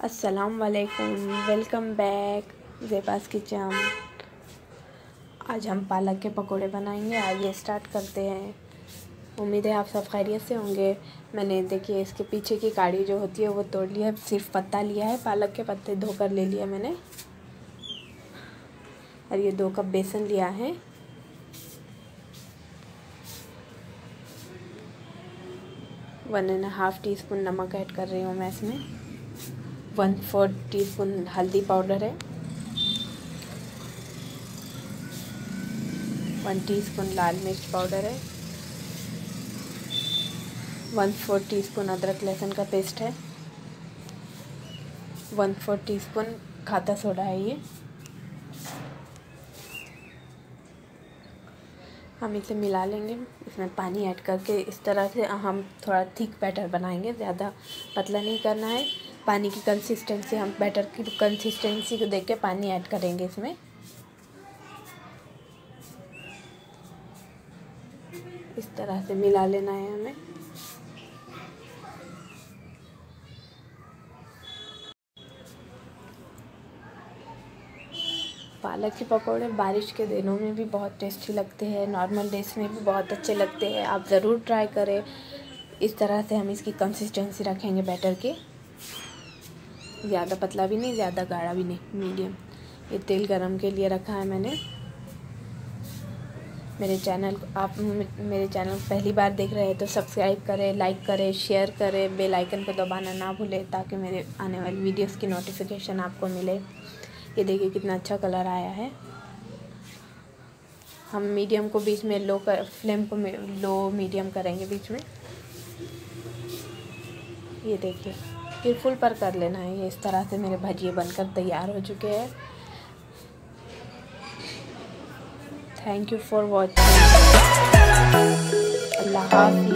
अस्सलाम वालेकुम, welcome back ज़ेबास kitchen. आज हम पालक के पकोड़े बनाएंगे। आइए स्टार्ट करते हैं। उम्मीद है आप सब खैरियत से होंगे। मैंने देखिए इसके पीछे की काड़ी जो होती है वो तोड़ लिया है, सिर्फ पत्ता लिया है। पालक के पत्ते धोकर ले लिया मैंने। और ये 2 कप बेसन लिया है। One and half teaspoon नमक ऐड कर रही हूँ मैं इसमें। 1/4 टीस्पून हल्दी पाउडर है। 1 टीस्पून लाल मिर्च पाउडर है। 1/4 टीस्पून अदरक लहसुन का पेस्ट है। 1/4 टीस्पून खाता सोडा है ये। हम इसे मिला लेंगे। इसमें पानी ऐड करके इस तरह से हम थोड़ा थिक बैटर बनाएंगे, ज़्यादा पतला नहीं करना है। पानी की कंसिस्टेंसी, हम बैटर की कंसिस्टेंसी को देख के पानी ऐड करेंगे इसमें। इस तरह से मिला लेना है हमें। पालक के पकौड़े बारिश के दिनों में भी बहुत टेस्टी लगते हैं, नॉर्मल डेज में भी बहुत अच्छे लगते हैं। आप ज़रूर ट्राई करें। इस तरह से हम इसकी कंसिस्टेंसी रखेंगे बैटर की। ज़्यादा पतला भी नहीं, ज़्यादा गाढ़ा भी नहीं, मीडियम। ये तेल गरम के लिए रखा है मैंने। आप मेरे चैनल को पहली बार देख रहे हैं तो सब्सक्राइब करें, लाइक करें, शेयर करें, बेल आइकन को दबाना ना भूलें ताकि मेरे आने वाली वीडियोस की नोटिफिकेशन आपको मिले। ये देखिए कितना अच्छा कलर आया है। हम मीडियम को बीच में फ्लेम को लो मीडियम करेंगे बीच में। ये देखिए फिर फुल पर कर लेना है। ये इस तरह से मेरे भजिए बनकर तैयार हो चुके हैं। Thank you for watching. अल्लाह हाफ़िज़।